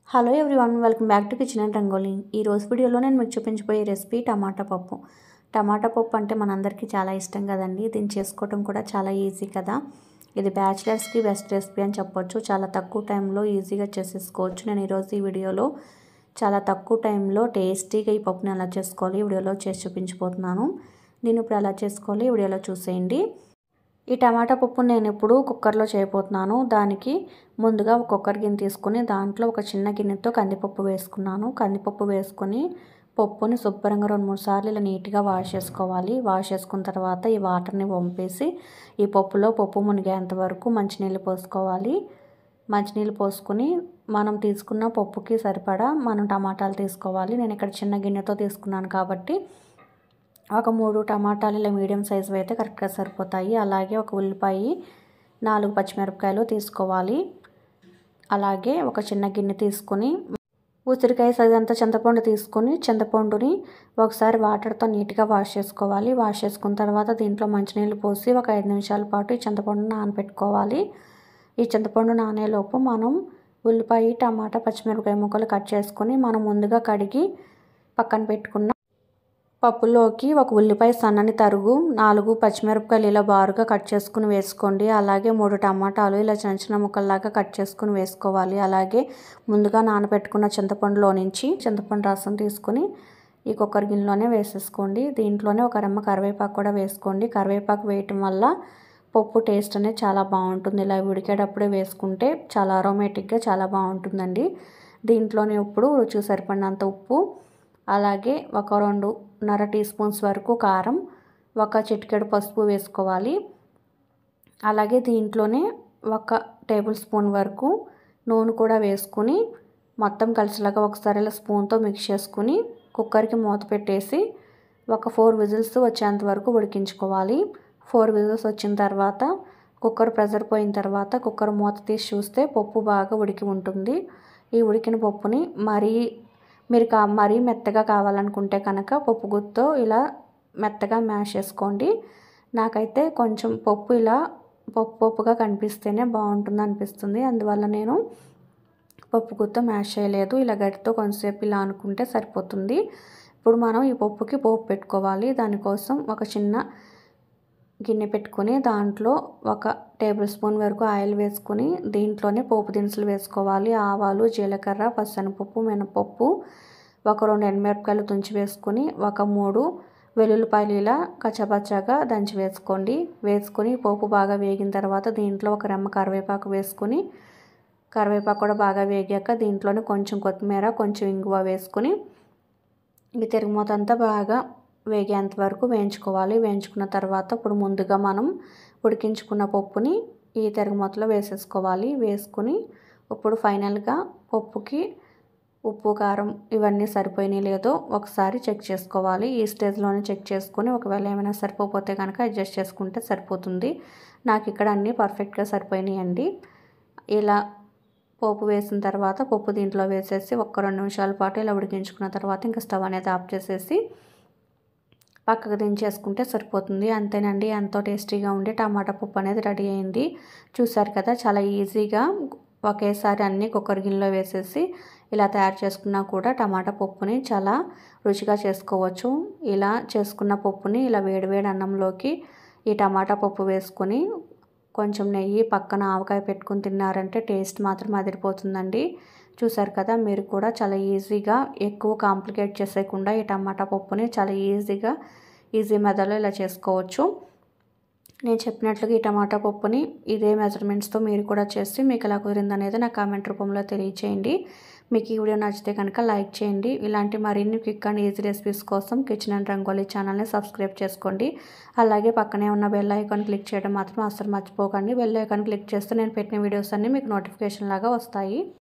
Hello everyone, welcome back to Kitchen and Rangoli. ఈ రోజు వీడియోలో నేను మీకు చూపించబోయే రెసిపీ టమాటా పప్పు. టమాటా పప్పు అంటే మనందరికీ చాలా ఇష్టం కదండి. దీన్ని చేసుకోవడం కూడా చాలా ఈజీ కదా. ఇది బ్యాచిలర్స్కి బెస్ట్ రెసిపీ అని చెప్పొచ్చు. చాలా తక్కువ టైంలో ఈజీగా చేసేసుకోవచ్చు. నేను ఈరోజు ఈ వీడియోలో చాలా తక్కువ టైంలో టేస్టీగా ఈ పప్పుని ఎలా చేసుకోవాలి వీడియోలో చేసి చూపించబోతున్నాను. నేను ఇప్పుడు ఎలా చేసుకోవాలి వీడియోలో చూసేయండి. ఈ టమాటా పప్పు నేను ఇప్పుడు కుక్కర్లో చేయబోతున్నాను. దానికి ముందుగా ఒక కుక్కర్ గిన్నె తీసుకుని దాంట్లో ఒక చిన్న గిన్నెతో కందిపప్పు వేసుకున్నాను. కందిపప్పు వేసుకొని పప్పుని శుభ్రంగా 2-3 సార్లు ఇలా నీట్గా వాష్ చేసుకోవాలి. వాష్ చేసుకున్న తర్వాత ఈ వాటర్ని వంపేసి ఈ పప్పు మునిగేంత వరకు మంచినీళ్ళు పోసుకోవాలి. మంచినీళ్ళు పోసుకొని మనం తీసుకున్న పప్పుకి సరిపడా మనం టమాటాలు తీసుకోవాలి. నేను ఇక్కడ చిన్న గిన్నెతో తీసుకున్నాను కాబట్టి ఒక 3 టమాటాలు ఇలా మీడియం సైజు అయితే కరెక్ట్గా సరిపోతాయి. అలాగే ఒక ఉల్లిపాయ, 4 పచ్చిమిరపకాయలు తీసుకోవాలి. అలాగే ఒక చిన్న గిన్నె తీసుకొని ఉసిరికాయ సైజు అంతా చింతపండు తీసుకొని చింతపండుని ఒకసారి వాటర్తో నీట్గా వాష్ చేసుకోవాలి. వాష్ చేసుకున్న తర్వాత దీంట్లో మంచినీళ్ళు పోసి ఒక 5 నిమిషాల పాటు ఈ చింతపండుని నానబెట్టుకోవాలి. ఈ చింతపండు నానేలోపు మనం ఉల్లిపాయ, టమాటా, పచ్చిమిరపకాయ ముక్కలు కట్ చేసుకొని మనం ముందుగా కడిగి పక్కన పెట్టుకున్న పప్పులోకి ఒక ఉల్లిపాయ సన్నని తరుగు, 4 పచ్చిమిరపకాయలు ఇలా బారుగా కట్ చేసుకుని వేసుకోండి. అలాగే 3 టమాటాలు ఇలా చిన్న చిన్న ముక్కల్లాగా కట్ చేసుకుని వేసుకోవాలి. అలాగే ముందుగా నానబెట్టుకున్న చింతపండులో నుంచి చింతపండు రసం తీసుకుని ఈ కుక్కర్ గిన్నెలోనే వేసేసుకోండి. దీంట్లోనే ఒక రెమ్మ కరివేపాకు కూడా వేసుకోండి. కరివేపాకు వేయటం వల్ల పప్పు టేస్ట్ అనేది చాలా బాగుంటుంది. ఇలా ఉడికేటప్పుడే వేసుకుంటే చాలా అరోమేటిక్గా చాలా బాగుంటుందండి. దీంట్లోనే ఇప్పుడు రుచికి సరిపడినంత ఉప్పు, అలాగే ఒక 2.5 టీ స్పూన్స్ వరకు కారం, ఒక చిటికెడు పసుపు వేసుకోవాలి. అలాగే దీంట్లోనే 1 టేబుల్ స్పూన్ వరకు నూనె కూడా వేసుకుని మొత్తం కలిసిలాగా ఒకసారి ఇలా స్పూన్తో మిక్స్ చేసుకుని కుక్కర్కి మూత పెట్టేసి ఒక 4 విజిల్స్ వచ్చేంత వరకు ఉడికించుకోవాలి. 4 విజిల్స్ వచ్చిన తర్వాత కుక్కర్ ప్రెషర్ పోయిన తర్వాత కుక్కర్ మూత తీసి చూస్తే పప్పు బాగా ఉడికి ఉంటుంది. ఈ ఉడికిన పప్పుని మరీ మెత్తగా కావాలనుకుంటే కనుక పప్పు గుత్తితో ఇలా మెత్తగా మ్యాష్ చేసుకోండి. నాకైతే కొంచెం పప్పు ఇలా పప్పుగా కనిపిస్తేనే బాగుంటుంది అనిపిస్తుంది. అందువల్ల నేను పప్పు గుత్తితో మ్యాష్ చేయలేదు. ఇలా గట్టితో కొంచెంసేపు ఇలా అనుకుంటే సరిపోతుంది. ఇప్పుడు మనం ఈ పప్పుకి పోపు పెట్టుకోవాలి. దానికోసం ఒక చిన్న గిన్నె పెట్టుకొని దాంట్లో 1 టేబుల్ స్పూన్ వరకు ఆయిల్ వేసుకొని దీంట్లోనే పోపు దినుసులు వేసుకోవాలి. ఆవాలు, జీలకర్ర, పచ్చెనపప్పు, మినపప్పు, ఒక 2 ఎండుమిరపకాయలు తుంచి వేసుకొని ఒక 3 వెల్లుల్లిపాయలు ఇలా కచ్చపచ్చగా దంచి వేసుకోండి. వేసుకొని పోపు బాగా వేగిన తర్వాత దీంట్లో ఒక రెమ్మ కరివేపాకు వేసుకొని కరివేపాకు కూడా బాగా వేగాక దీంట్లోనే కొంచెం కొత్తిమీర, కొంచెం ఇంగువ వేసుకొని ఈ తిరుగుమూత అంతా బాగా వేగేంత వరకు వేయించుకోవాలి. వేయించుకున్న తర్వాత ఇప్పుడు ముందుగా మనం ఉడికించుకున్న పప్పుని ఈ తిరుగుమూతలో వేసేసుకోవాలి. వేసుకుని ఇప్పుడు ఫైనల్గా పప్పుకి ఉప్పు, కారం ఇవన్నీ సరిపోయినాయి లేదో ఒకసారి చెక్ చేసుకోవాలి. ఈ స్టేజ్లోనే చెక్ చేసుకుని ఒకవేళ ఏమైనా సరిపోతే కనుక అడ్జస్ట్ చేసుకుంటే సరిపోతుంది. నాకు ఇక్కడ అన్నీ పర్ఫెక్ట్గా సరిపోయినాయండి. ఇలా పోపు వేసిన తర్వాత పప్పు దీంట్లో వేసేసి ఒక 2 నిమిషాల పాటు ఇలా ఉడికించుకున్న తర్వాత ఇంకా స్టవ్ అనేది ఆఫ్ చేసేసి పక్కకు దించేసుకుంటే సరిపోతుంది. అంతేనండి, ఎంతో టేస్టీగా ఉండే టమాటా పప్పు అనేది రెడీ అయింది. చూసారు కదా, చాలా ఈజీగా ఒకేసారి అన్నీ కుక్కర్ గిన్నెలో వేసేసి ఇలా తయారు చేసుకున్నా కూడా టమాటా పప్పుని చాలా రుచిగా చేసుకోవచ్చు. ఇలా చేసుకున్న పప్పుని ఇలా వేడివేడి అన్నంలోకి ఈ టమాటా పప్పు వేసుకొని కొంచెం నెయ్యి పక్కన ఆవకాయ పెట్టుకుని తిన్నారంటే టేస్ట్ మాత్రం అదిరిపోతుందండి. చూసారు కదా, మీరు కూడా చాలా ఈజీగా ఎక్కువ కాంప్లికేట్ చేసేయకుండా ఈ టమాటా పప్పుని చాలా ఈజీ మెథడ్లో ఇలా చేసుకోవచ్చు. నేను చెప్పినట్లుగా ఈ టమాటా పప్పుని ఇదే మెజర్మెంట్స్తో మీరు కూడా చేసి మీకు ఎలా కుదిరింది అనేది నా కామెంట్ రూపంలో తెలియచేయండి. మీకు ఈ వీడియో నచ్చితే కనుక లైక్ చేయండి. ఇలాంటి మరిన్ని క్విక్ అండ్ ఈజీ రెసిపీస్ కోసం కిచెన్ అండ్ రంగోలీ ఛానల్ని సబ్స్క్రైబ్ చేసుకోండి. అలాగే పక్కనే ఉన్న బెల్ ఐకాన్ క్లిక్ చేయడం మాత్రం అస్సలు మర్చిపోకండి. బెల్ ఐకాన్ క్లిక్ చేస్తే నేను పెట్టిన వీడియోస్ అన్నీ మీకు నోటిఫికేషన్ లాగా వస్తాయి.